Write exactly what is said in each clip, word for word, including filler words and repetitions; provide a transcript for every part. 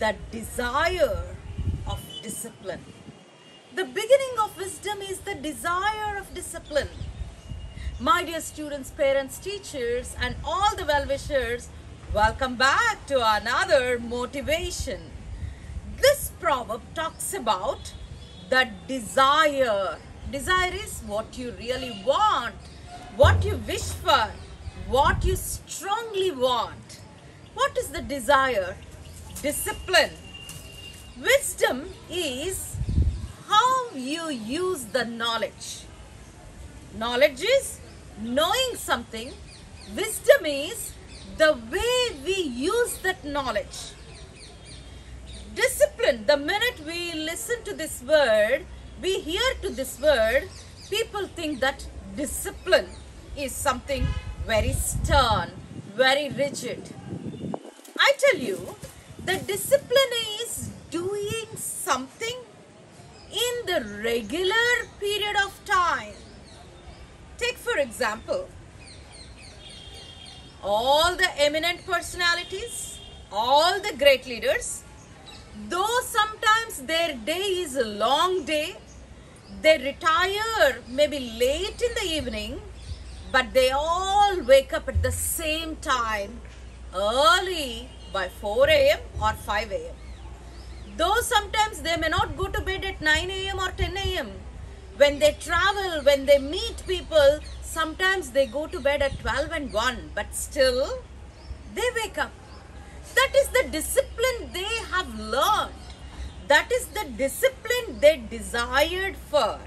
the desire of discipline. The beginning of wisdom is the desire of discipline. My dear students, parents, teachers, and all the well-wishers, welcome back to another motivation. This proverb talks about the desire. Desire is what you really want, what you wish for, what you strongly want. What is the desire? Discipline. Wisdom is how you use the knowledge. Knowledge is knowing something. Wisdom is the way we use that knowledge. Discipline, the minute we listen to this word, we hear to this word, people think that discipline is something very stern, very rigid. I tell you, the discipline is doing something in the regular period of time. Take for example, all the eminent personalities, all the great leaders, though sometimes their day is a long day, they retire maybe late in the evening, but they all wake up at the same time, early by four A M or five A M Though sometimes they may not go to bed at nine A M or ten A M When they travel, when they meet people, sometimes they go to bed at twelve and one, but still they wake up. That is the discipline they have learned. That is the discipline they desired for.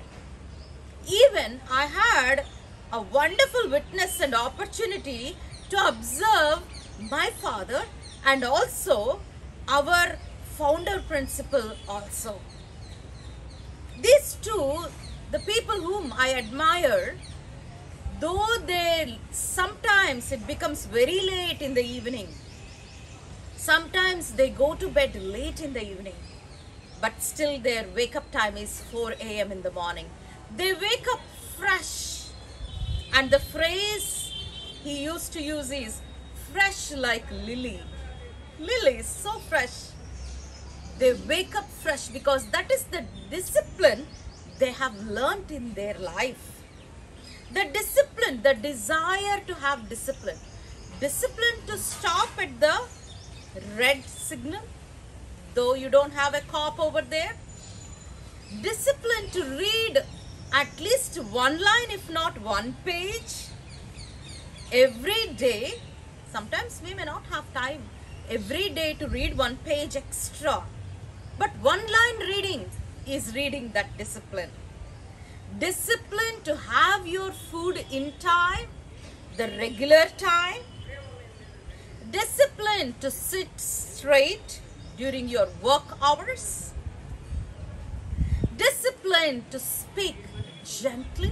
Even I had a wonderful witness and opportunity to observe my father and also our founder principal also. These two, the people whom I admire, though they sometimes it becomes very late in the evening, sometimes they go to bed late in the evening, but still their wake up time is four A M in the morning. They wake up fresh, and the phrase he used to use is fresh like lily. Lily is so fresh. They wake up fresh because that is the discipline they have learnt in their life. The discipline, the desire to have discipline. Discipline to stop at the red signal, though you don't have a cop over there. Discipline to read at least one line, if not one page, every day. Sometimes we may not have time every day to read one page extra, but one line reading is reading that discipline. Discipline to have your food in time, the regular time. Discipline to sit straight during your work hours. Discipline to speak gently.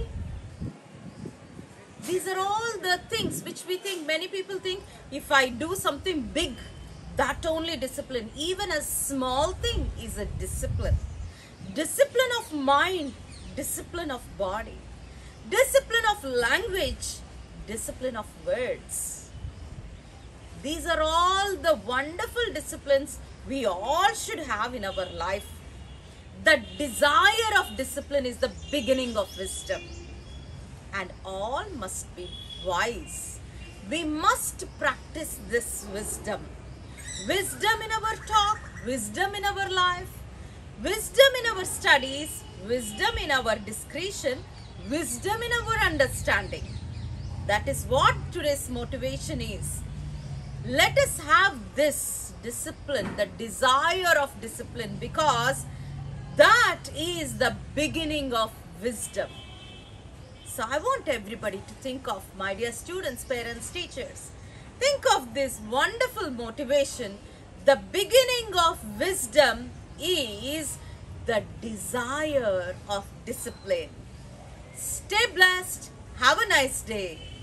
These are all the things which we think, many people think, if I do something big, that only discipline. Even a small thing is a discipline. Discipline of mind, discipline of body, discipline of language, discipline of words. These are all the wonderful disciplines we all should have in our life. The desire of discipline is the beginning of wisdom. And all must be wise. We must practice this wisdom. Wisdom in our talk, wisdom in our life, wisdom in our studies, wisdom in our discretion, wisdom in our understanding. That is what today's motivation is. Let us have this discipline, the desire of discipline, because that is the beginning of wisdom. So I want everybody to think of, my dear students, parents, teachers, think of this wonderful motivation. The beginning of wisdom is the desire of discipline. Stay blessed. Have a nice day.